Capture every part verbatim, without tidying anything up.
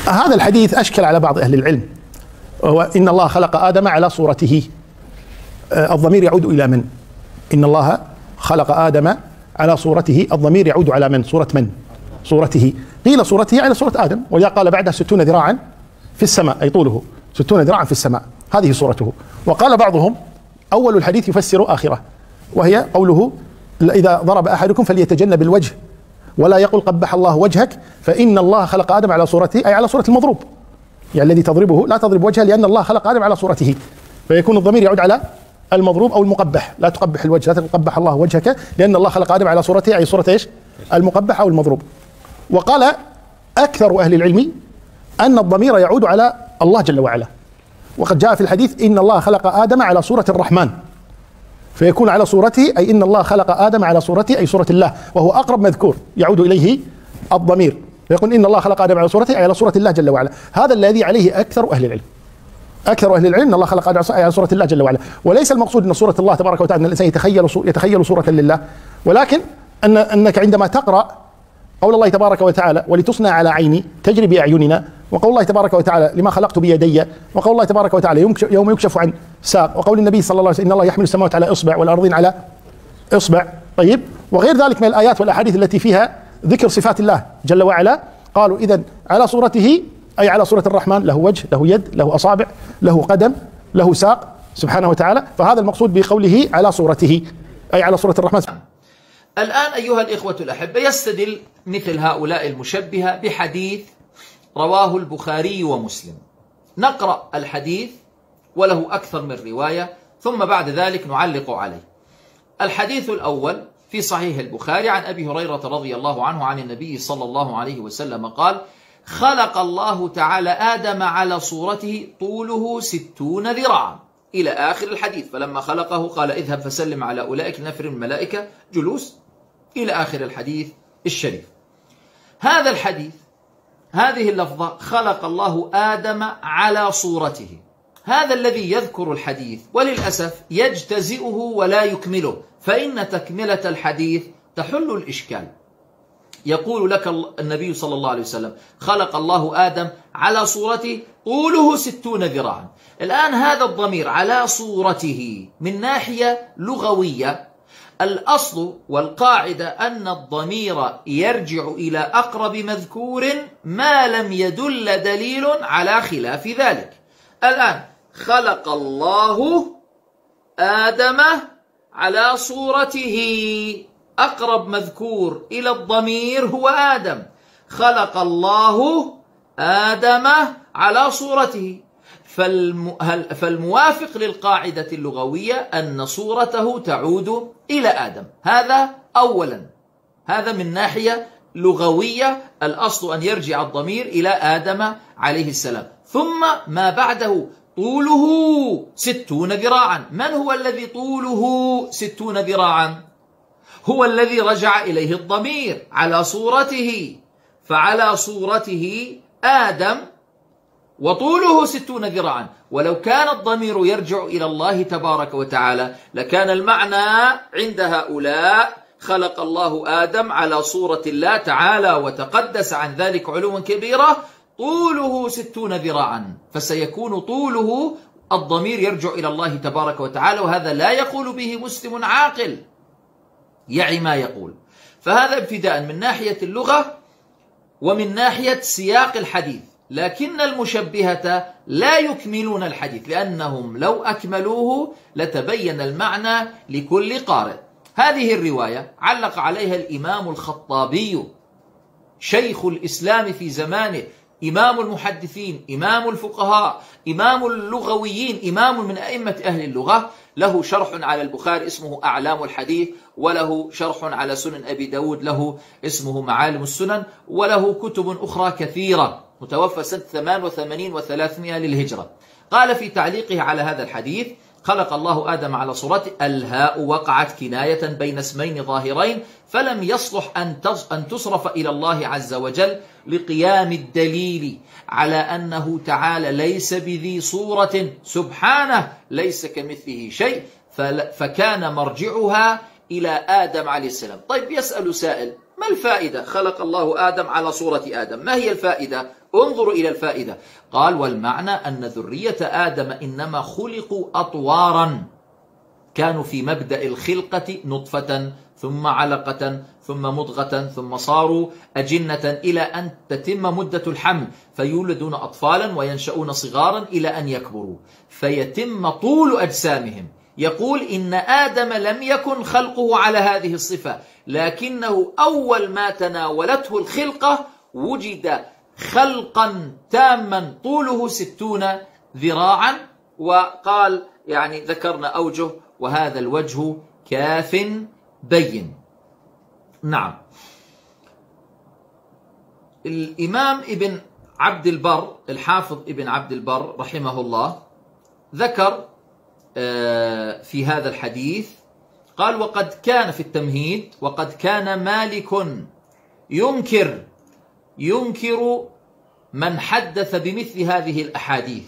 هذا الحديث أشكل على بعض أهل العلم، وهو إن الله خلق آدم على صورته. الضمير يعود إلى من؟ إن الله خلق آدم على صورته، الضمير يعود على من؟ صورة من؟ صورته. قيل صورته على صورة آدم، ولذا قال بعدها ستون ذراعا في السماء، أي طوله ستون ذراعا في السماء، هذه صورته. وقال بعضهم أول الحديث يفسر آخره، وهي قوله إذا ضرب أحدكم فليتجنب الوجه ولا يقل قبح الله وجهك، فإن الله خلق آدم على صورته، أي على صورة المضروب، يعني الذي تضربه لا تضرب وجهه، لأن الله خلق آدم على صورته، فيكون الضمير يعود على المضروب أو المقبح. لا تقبح الوجه، لا تقبح الله وجهك، لأن الله خلق آدم على صورته، أي صورة إيش؟ المقبح أو المضروب. وقال أكثر أهل العلم أن الضمير يعود على الله جل وعلا، وقد جاء في الحديث إن الله خلق آدم على صورة الرحمن، فيكون على صورته، أي إن الله خلق آدم على صورته، أي صورة الله، وهو أقرب مذكور يعود إليه الضمير، فيقول إن الله خلق آدم على صورته، أي على صورة الله جل وعلا. هذا الذي عليه أكثر أهل العلم. أكثر أهل العلم أن الله خلق آدم على صورة الله جل وعلا، وليس المقصود أن صورة الله تبارك وتعالى أن الإنسان يتخيل يتخيل صورة لله، ولكن أن أنك عندما تقرأ قول الله تبارك وتعالى ولتصنع على عيني تجري بأعيننا، وقول الله تبارك وتعالى لما خلقت بيدي، وقول الله تبارك وتعالى يوم يكشف عن ساق، وقول النبي صلى الله عليه وسلم إن الله يحمل السماوات على إصبع والأرضين على إصبع، طيب، وغير ذلك من الآيات والأحاديث التي فيها ذكر صفات الله جل وعلا. قالوا إذن على صورته، أي على صورة الرحمن، له وجه، له يد، له أصابع، له قدم، له ساق سبحانه وتعالى، فهذا المقصود بقوله على صورته، أي على صورة الرحمن. الآن أيها الإخوة الأحبة، يستدل مثل هؤلاء المشبهة بحديث رواه البخاري ومسلم. نقرأ الحديث وله أكثر من رواية، ثم بعد ذلك نعلق عليه. الحديث الأول في صحيح البخاري عن أبي هريرة رضي الله عنه عن النبي صلى الله عليه وسلم قال: خلق الله تعالى آدم على صورته طوله ستون ذراعا، إلى آخر الحديث. فلما خلقه قال: اذهب فسلم على أولئك نفر من الملائكة جلوس، إلى آخر الحديث الشريف. هذا الحديث، هذه اللفظة خلق الله آدم على صورته، هذا الذي يذكر الحديث، وللأسف يجتزئه ولا يكمله، فإن تكملة الحديث تحل الإشكال. يقول لك النبي صلى الله عليه وسلم: خلق الله آدم على صورته طوله ستون ذراعا. الآن هذا الضمير على صورته من ناحية لغوية، الأصل والقاعدة أن الضمير يرجع إلى أقرب مذكور ما لم يدل دليل على خلاف ذلك. الآن خلق الله آدم على صورته، أقرب مذكور إلى الضمير هو آدم. خلق الله آدم على صورته، فالموافق للقاعدة اللغوية أن صورته تعود إلى آدم. هذا أولا، هذا من ناحية لغوية، الأصل أن يرجع الضمير إلى آدم عليه السلام. ثم ما بعده طوله ستون ذراعا. من هو الذي طوله ستون ذراعا؟ هو الذي رجع إليه الضمير على صورته، فعلى صورته آدم وطوله ستون ذراعا. ولو كان الضمير يرجع إلى الله تبارك وتعالى لكان المعنى عند هؤلاء: خلق الله آدم على صورة الله تعالى وتقدس عن ذلك علوا كبيرا، طوله ستون ذراعا، فسيكون طوله الضمير يرجع إلى الله تبارك وتعالى، وهذا لا يقول به مسلم عاقل يعي ما يقول. فهذا ابتداء من ناحية اللغة ومن ناحية سياق الحديث. لكن المشبهة لا يكملون الحديث، لأنهم لو أكملوه لتبين المعنى لكل قارئ. هذه الرواية علق عليها الإمام الخطابي شيخ الإسلام في زمانه، إمام المحدثين، إمام الفقهاء، إمام اللغويين، إمام من أئمة أهل اللغة. له شرح على البخاري اسمه أعلام الحديث، وله شرح على سنن أبي داود له اسمه معالم السنن، وله كتب أخرى كثيرة، متوفى سنة ثمان وثمانين وثلاثمائة للهجرة. قال في تعليقه على هذا الحديث: خلق الله آدم على صورته، الهاء وقعت كناية بين اسمين ظاهرين، فلم يصلح أن تصرف إلى الله عز وجل لقيام الدليل على أنه تعالى ليس بذي صورة، سبحانه ليس كمثله شيء، فكان مرجعها إلى آدم عليه السلام. طيب، يسأل سائل: ما الفائدة؟ خلق الله آدم على صورة آدم، ما هي الفائدة؟ انظروا إلى الفائدة. قال: والمعنى أن ذرية آدم إنما خلقوا أطوارا، كانوا في مبدأ الخلقة نطفة ثم علقة ثم مضغة ثم صاروا أجنة إلى أن تتم مدة الحمل، فيولدون أطفالا وينشؤون صغارا إلى أن يكبروا فيتم طول أجسامهم. يقول إن آدم لم يكن خلقه على هذه الصفة، لكنه أول ما تناولته الخلقة وجد خلقا تاما طوله ستون ذراعا. وقال يعني ذكرنا أوجه، وهذا الوجه كاف بين. نعم. الإمام ابن عبد البر، الحافظ ابن عبد البر رحمه الله، ذكر في هذا الحديث، قال: وقد كان في التمهيد وقد كان مالك ينكر ينكر من حدث بمثل هذه الأحاديث.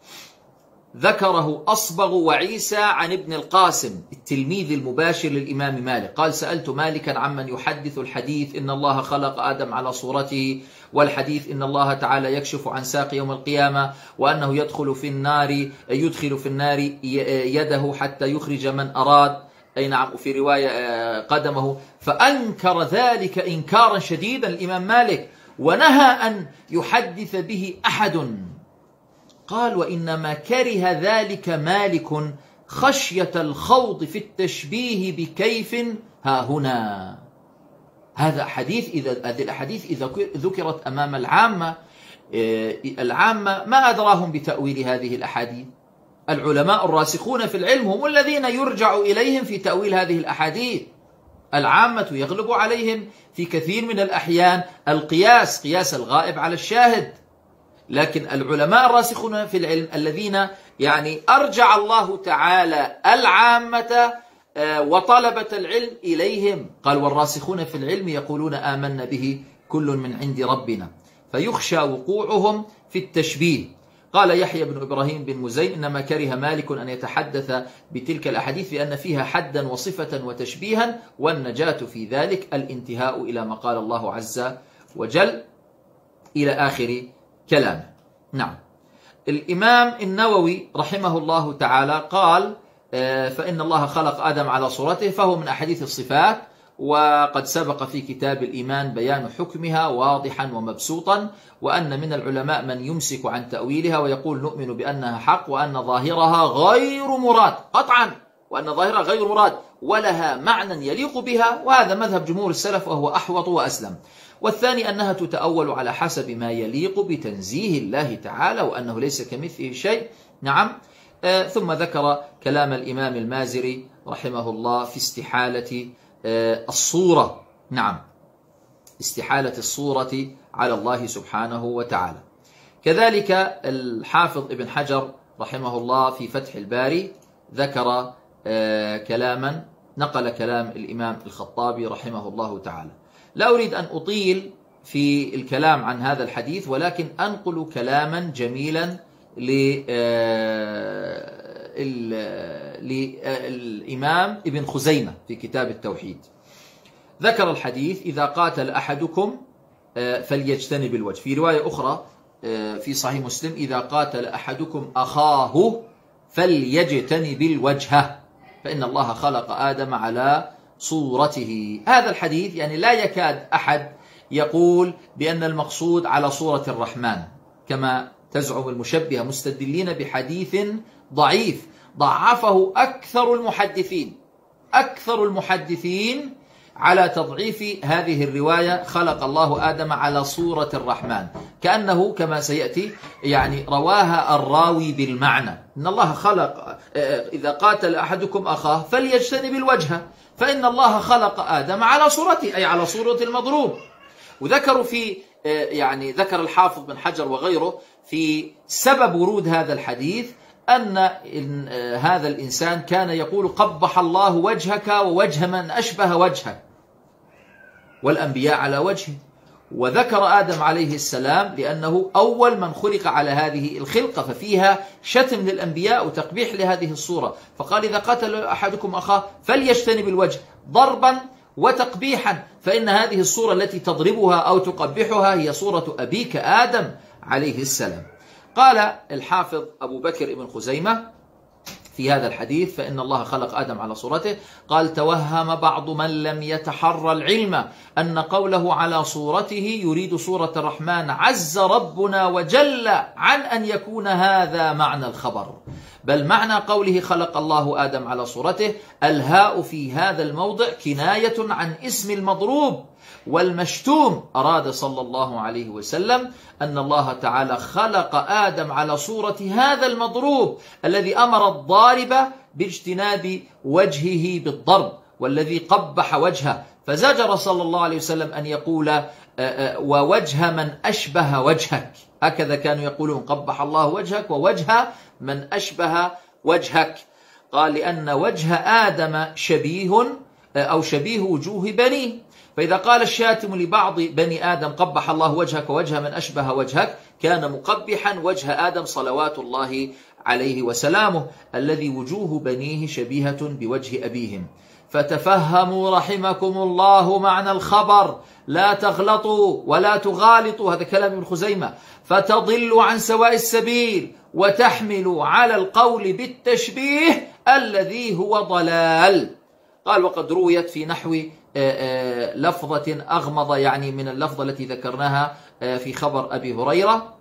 ذكره أصبغ وعيسى عن ابن القاسم التلميذ المباشر للإمام مالك. قال: سألت مالكا عمن يحدث الحديث إن الله خلق آدم على صورته، والحديث إن الله تعالى يكشف عن ساق يوم القيامة، وأنه يدخل في النار يدخل في النار يده حتى يخرج من أراد، أي نعم، في رواية قدمه. فأنكر ذلك إنكارا شديدا الإمام مالك، ونهى أن يحدث به أحد. قال: وإنما كره ذلك مالك خشية الخوض في التشبيه بكيف ها هنا. هذا حديث إذا هذه الأحاديث إذا ذكرت أمام العامة العامة ما أدراهم بتأويل هذه الأحاديث. العلماء الراسخون في العلم هم الذين يرجع إليهم في تأويل هذه الأحاديث. العامة يغلب عليهم في كثير من الأحيان القياس، قياس الغائب على الشاهد. لكن العلماء الراسخون في العلم الذين يعني أرجع الله تعالى العامة وطلبة العلم إليهم، قال: والراسخون في العلم يقولون آمنا به كل من عند ربنا، فيخشى وقوعهم في التشبيه. قال يحيى بن إبراهيم بن مزين: إنما كره مالك أن يتحدث بتلك الأحاديث لأن فيها حدا وصفة وتشبيها، والنجاة في ذلك الانتهاء إلى ما قال الله عز وجل، إلى آخر كلام. نعم. الإمام النووي رحمه الله تعالى قال: فإن الله خلق آدم على صورته، فهو من أحاديث الصفات، وقد سبق في كتاب الإيمان بيان حكمها واضحا ومبسوطا، وأن من العلماء من يمسك عن تأويلها ويقول نؤمن بأنها حق وأن ظاهرها غير مراد قطعا، وأن ظاهرها غير مراد ولها معنى يليق بها، وهذا مذهب جمهور السلف وهو أحوط وأسلم. والثاني أنها تتأول على حسب ما يليق بتنزيه الله تعالى، وأنه ليس كمثله شيء. نعم. آه ثم ذكر كلام الإمام المازري رحمه الله في استحالة آه الصورة. نعم، استحالة الصورة على الله سبحانه وتعالى. كذلك الحافظ ابن حجر رحمه الله في فتح الباري ذكر آه كلاما، نقل كلام الإمام الخطابي رحمه الله تعالى. لا أريد أن أطيل في الكلام عن هذا الحديث، ولكن أنقل كلاما جميلا للإمام ابن خزيمة في كتاب التوحيد. ذكر الحديث: إذا قاتل أحدكم فليجتنب الوجه. في رواية أخرى في صحيح مسلم: إذا قاتل أحدكم أخاه فليجتنب الوجه فإن الله خلق آدم على صورته. هذا الحديث يعني لا يكاد أحد يقول بأن المقصود على صورة الرحمن كما تزعم المشبهة، مستدلين بحديث ضعيف ضعفه أكثر المحدثين أكثر المحدثين على تضعيف هذه الرواية: خلق الله آدم على صورة الرحمن، كأنه كما سيأتي يعني رواها الراوي بالمعنى. إن الله خلق، إذا قاتل أحدكم أخاه فليجتنب الوجه فإن الله خلق آدم على صورته، أي على صورة المضروب. وذكروا في يعني ذكر الحافظ بن حجر وغيره في سبب ورود هذا الحديث أن هذا الإنسان كان يقول: قبح الله وجهك ووجه من أشبه وجهك، والأنبياء على وجهه. وذكر آدم عليه السلام لأنه أول من خلق على هذه الخلقة، ففيها شتم للأنبياء وتقبيح لهذه الصورة. فقال: إذا قتل أحدكم أخاه فليجتنب الوجه، ضربا وتقبيحا، فإن هذه الصورة التي تضربها أو تقبحها هي صورة أبيك آدم عليه السلام. قال الحافظ أبو بكر بن خزيمة في هذا الحديث: فإن الله خلق آدم على صورته، قال: توهم بعض من لم يتحرى العلم أن قوله على صورته يريد صورة الرحمن عز ربنا وجل عن أن يكون هذا معنى الخبر، بل معنى قوله خلق الله آدم على صورته الهاء في هذا الموضع كناية عن اسم المضروب والمشتوم. أراد صلى الله عليه وسلم أن الله تعالى خلق آدم على صورة هذا المضروب الذي أمر الضارب باجتناب وجهه بالضرب والذي قبح وجهه، فزجر صلى الله عليه وسلم أن يقول ووجه من أشبه وجهك، هكذا كانوا يقولون: قبح الله وجهك ووجه من أشبه وجهك. قال: لأن وجه آدم شبيه أو شبيه وجوه بنيه، فإذا قال الشاتم لبعض بني آدم قبح الله وجهك ووجه من أشبه وجهك كان مقبحا وجه آدم صلوات الله عليه وسلامه الذي وجوه بنيه شبيهة بوجه أبيهم. فتفهموا رحمكم الله معنى الخبر، لا تغلطوا ولا تغالطوا، هذا كلام ابن خزيمة، فتضلوا عن سواء السبيل وتحملوا على القول بالتشبيه الذي هو ضلال. قال: وقد رويت في نحو لفظة أغمض يعني من اللفظة التي ذكرناها في خبر أبي هريرة،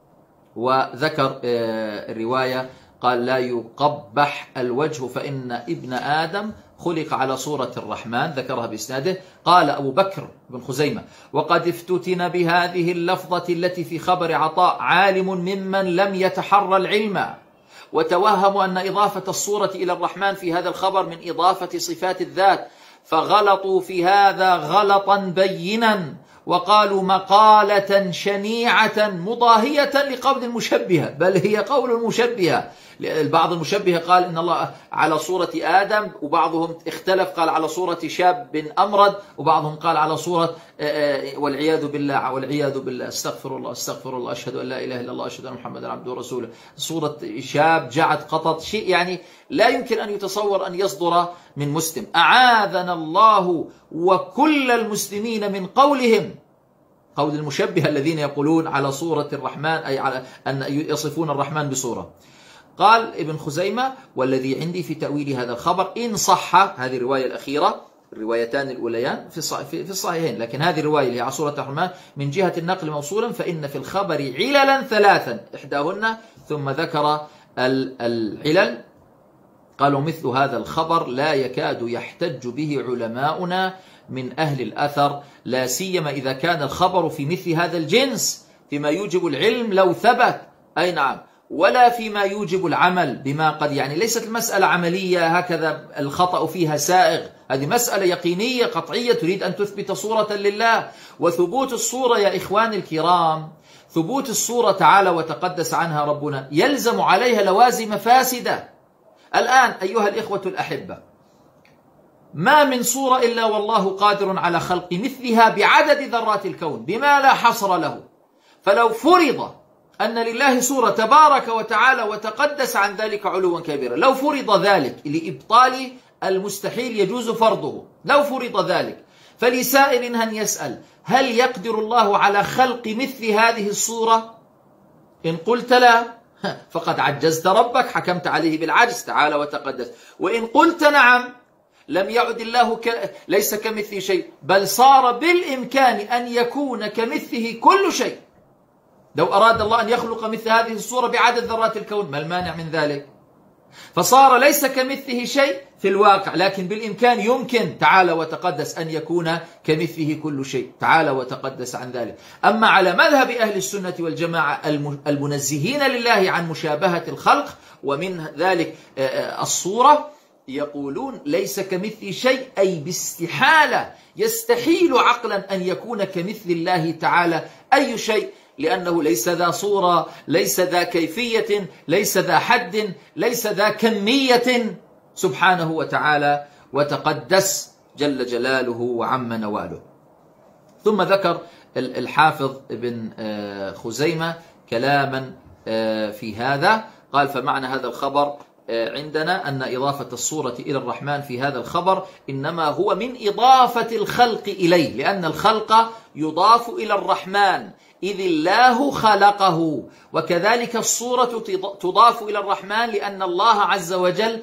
وذكر الرواية قال: لا يقبح الوجه فإن ابن آدم خلق على صورة الرحمن، ذكرها بإسناده. قال أبو بكر بن خزيمة: وقد افتتن بهذه اللفظة التي في خبر عطاء عالم ممن لم يتحرى العلم، وتوهموا أن إضافة الصورة إلى الرحمن في هذا الخبر من إضافة صفات الذات، فغلطوا في هذا غلطا بينا، وقالوا مقالة شنيعة مضاهية لقول المشبهة، بل هي قول المشبهة. بعض المشبهة قال إن الله على صورة آدم، وبعضهم اختلف قال على صورة شاب أمرد، وبعضهم قال على صورة والعياذ بالله والعياذ بالله استغفر الله استغفر الله أشهد أن لا إله إلا الله أشهد أن محمدا عبده ورسوله، صورة شاب جعد قطط، شيء يعني لا يمكن أن يتصور أن يصدر من مسلم. أعاذنا الله وكل المسلمين من قولهم، قول المشبهة الذين يقولون على صورة الرحمن، أي على أن يصفون الرحمن بصورة. قال ابن خزيمة: والذي عندي في تأويل هذا الخبر إن صح، هذه الرواية الأخيرة، الروايتان الأوليان في الصحيحين، لكن هذه الرواية اللي هي على صورة الرحمن من جهة النقل موصولا، فإن في الخبر عللا ثلاثا إحداهن، ثم ذكر العلل. قالوا: مثل هذا الخبر لا يكاد يحتج به علماؤنا من أهل الأثر، لا سيما إذا كان الخبر في مثل هذا الجنس فيما يوجب العلم لو ثبت، أي نعم، ولا فيما يوجب العمل بما قد، يعني ليست المسألة عملية هكذا الخطأ فيها سائغ، هذه مسألة يقينية قطعية تريد أن تثبت صورة لله. وثبوت الصورة يا إخواني الكرام، ثبوت الصورة تعالى وتقدس عنها ربنا يلزم عليها لوازم فاسدة. الآن أيها الإخوة الأحبة، ما من صورة إلا والله قادر على خلق مثلها بعدد ذرات الكون بما لا حصر له، فلو فرض أن لله صورة تبارك وتعالى وتقدس عن ذلك علوا كبيرا، لو فرض ذلك لإبطال المستحيل يجوز فرضه، لو فرض ذلك، فلسائل أن يسأل: هل يقدر الله على خلق مثل هذه الصورة؟ إن قلت لا فقد عجزت ربك، حكمت عليه بالعجز تعالى وتقدس. وإن قلت نعم، لم يعد الله ك... ليس كمثله شيء، بل صار بالإمكان أن يكون كمثله كل شيء. لو أراد الله أن يخلق مثل هذه الصورة بعدد ذرات الكون، ما المانع من ذلك؟ فصار ليس كمثله شيء في الواقع، لكن بالإمكان يمكن تعالى وتقدس أن يكون كمثله كل شيء، تعالى وتقدس عن ذلك. أما على مذهب أهل السنة والجماعة المنزهين لله عن مشابهة الخلق ومن ذلك الصورة، يقولون ليس كمثل شيء، أي باستحالة، يستحيل عقلا أن يكون كمثل الله تعالى أي شيء، لأنه ليس ذا صورة، ليس ذا كيفية، ليس ذا حد، ليس ذا كمية، سبحانه وتعالى وتقدس جل جلاله وعم نواله. ثم ذكر الحافظ ابن خزيمة كلاما في هذا، قال: فمعنى هذا الخبر عندنا أن إضافة الصورة إلى الرحمن في هذا الخبر إنما هو من إضافة الخلق إليه، لأن الخلق يضاف إلى الرحمن إذ الله خلقه، وكذلك الصورة تضاف إلى الرحمن لأن الله عز وجل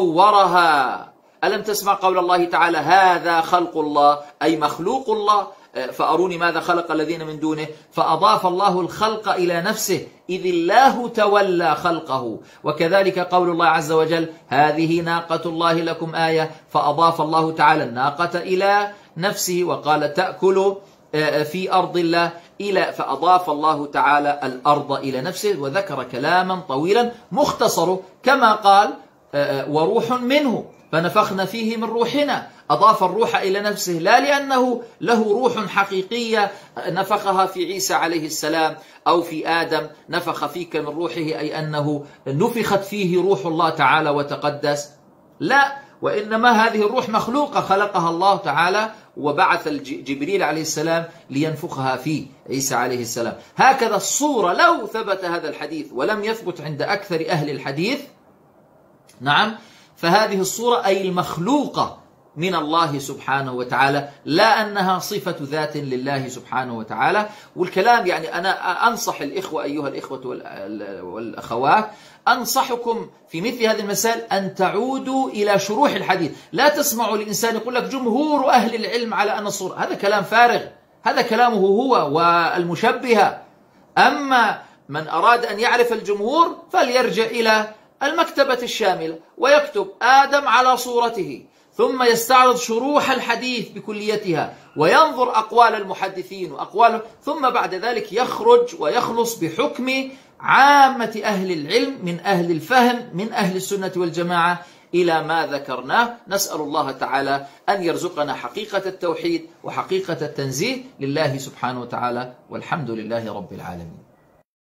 صورها. ألم تسمع قول الله تعالى هذا خلق الله أي مخلوق الله، فأروني ماذا خلق الذين من دونه، فأضاف الله الخلق إلى نفسه إذ الله تولى خلقه. وكذلك قول الله عز وجل هذه ناقة الله لكم آية، فأضاف الله تعالى الناقة إلى نفسه وقال تأكل في أرض الله إلى، فأضاف الله تعالى الأرض إلى نفسه، وذكر كلاما طويلا مختصره كما قال وروح منه فنفخنا فيه من روحنا. أضاف الروح إلى نفسه لا لأنه له روح حقيقية نفخها في عيسى عليه السلام أو في آدم نفخ فيك من روحه أي أنه نفخت فيه روح الله تعالى وتقدس، لا، وإنما هذه الروح مخلوقة خلقها الله تعالى وبعث جبريل عليه السلام لينفخها في عيسى عليه السلام. هكذا الصورة لو ثبت هذا الحديث ولم يثبت عند أكثر أهل الحديث، نعم، فهذه الصورة أي المخلوقة من الله سبحانه وتعالى، لا أنها صفة ذات لله سبحانه وتعالى. والكلام يعني أنا أنصح الإخوة أيها الإخوة والأخوات، أنصحكم في مثل هذه المسائل أن تعودوا إلى شروح الحديث. لا تسمعوا لإنسان يقول لك جمهور أهل العلم على أن الصورة، هذا كلام فارغ، هذا كلامه هو والمشبهة. أما من أراد أن يعرف الجمهور فليرجع إلى المكتبة الشاملة ويكتب آدم على صورته، ثم يستعرض شروح الحديث بكليتها وينظر أقوال المحدثين وأقوال، ثم بعد ذلك يخرج ويخلص بحكم عامة أهل العلم من أهل الفهم من أهل السنة والجماعة إلى ما ذكرناه. نسأل الله تعالى أن يرزقنا حقيقة التوحيد وحقيقة التنزيه لله سبحانه وتعالى، والحمد لله رب العالمين.